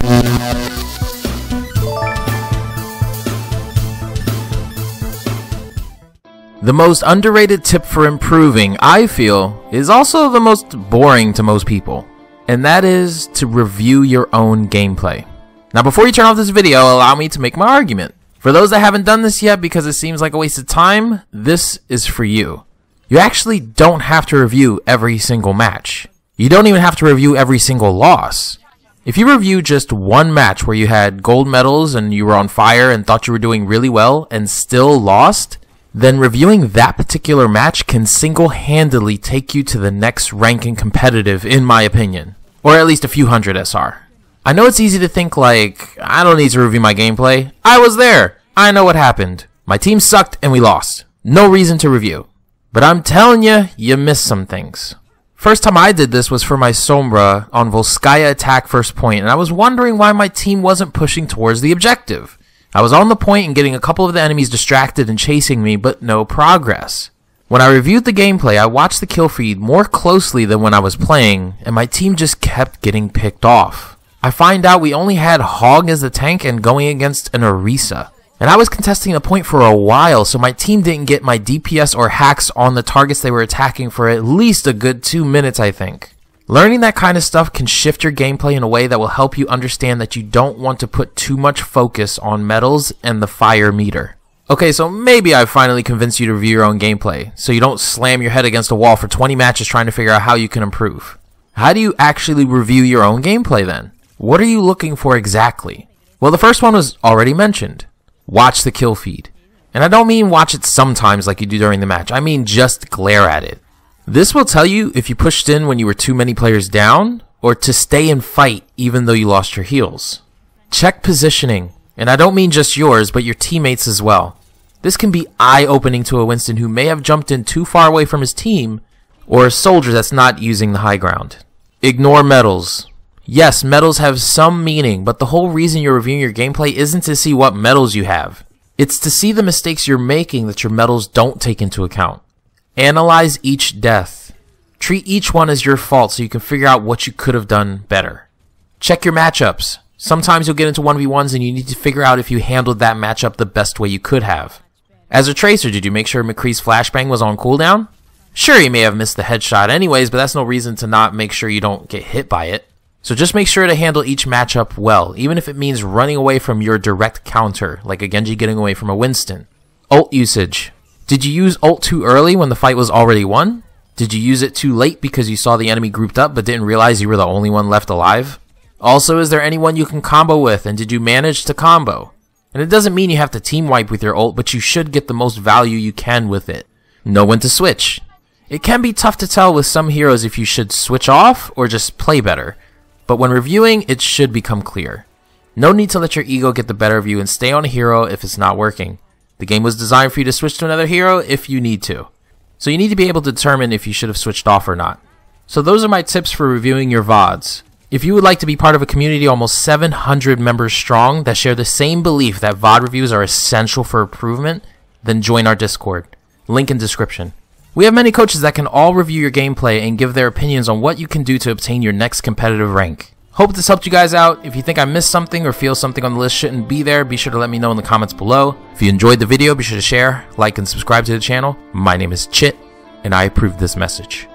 The most underrated tip for improving, I feel, is also the most boring to most people, and that is to review your own gameplay. Now before you turn off this video, allow me to make my argument. For those that haven't done this yet because it seems like a waste of time, this is for you. You actually don't have to review every single match. You don't even have to review every single loss. If you review just one match where you had gold medals and you were on fire and thought you were doing really well and still lost, then reviewing that particular match can single-handedly take you to the next rank in competitive, in my opinion. Or at least a few hundred SR. I know it's easy to think like, I don't need to review my gameplay. I was there. I know what happened. My team sucked and we lost. No reason to review. But I'm telling you, you missed some things. First time I did this was for my Sombra on Volskaya attack first point, and I was wondering why my team wasn't pushing towards the objective. I was on the point and getting a couple of the enemies distracted and chasing me, but no progress. When I reviewed the gameplay, I watched the kill feed more closely than when I was playing, and my team just kept getting picked off. I find out we only had Hog as the tank and going against an Orisa. And I was contesting the point for a while, so my team didn't get my DPS or hacks on the targets they were attacking for at least a good 2 minutes, I think. Learning that kind of stuff can shift your gameplay in a way that will help you understand that you don't want to put too much focus on medals and the fire meter. Okay, so maybe I've finally convinced you to review your own gameplay, so you don't slam your head against a wall for 20 matches trying to figure out how you can improve. How do you actually review your own gameplay then? What are you looking for exactly? Well, the first one was already mentioned. Watch the kill feed. And I don't mean watch it sometimes like you do during the match, I mean just glare at it. This will tell you if you pushed in when you were too many players down, or to stay and fight even though you lost your heals. Check positioning, and I don't mean just yours, but your teammates as well. This can be eye-opening to a Winston who may have jumped in too far away from his team, or a soldier that's not using the high ground. Ignore medals. Yes, medals have some meaning, but the whole reason you're reviewing your gameplay isn't to see what medals you have. It's to see the mistakes you're making that your medals don't take into account. Analyze each death. Treat each one as your fault so you can figure out what you could have done better. Check your matchups. Sometimes you'll get into 1v1s and you need to figure out if you handled that matchup the best way you could have. As a tracer, did you make sure McCree's flashbang was on cooldown? Sure, you may have missed the headshot anyways, but that's no reason to not make sure you don't get hit by it. So just make sure to handle each matchup well, even if it means running away from your direct counter, like a Genji getting away from a Winston. Ult usage. Did you use ult too early when the fight was already won? Did you use it too late because you saw the enemy grouped up but didn't realize you were the only one left alive? Also, is there anyone you can combo with, and did you manage to combo? And it doesn't mean you have to team wipe with your ult, but you should get the most value you can with it. Know when to switch. It can be tough to tell with some heroes if you should switch off or just play better, but when reviewing, it should become clear. No need to let your ego get the better of you and stay on a hero if it's not working. The game was designed for you to switch to another hero if you need to. So you need to be able to determine if you should have switched off or not. So those are my tips for reviewing your VODs. If you would like to be part of a community almost 700 members strong that share the same belief that VOD reviews are essential for improvement, then join our Discord. Link in description. We have many coaches that can all review your gameplay and give their opinions on what you can do to obtain your next competitive rank. Hope this helped you guys out. If you think I missed something or feel something on the list shouldn't be there, be sure to let me know in the comments below. If you enjoyed the video, be sure to share, like, and subscribe to the channel. My name is Chit, and I approve this message.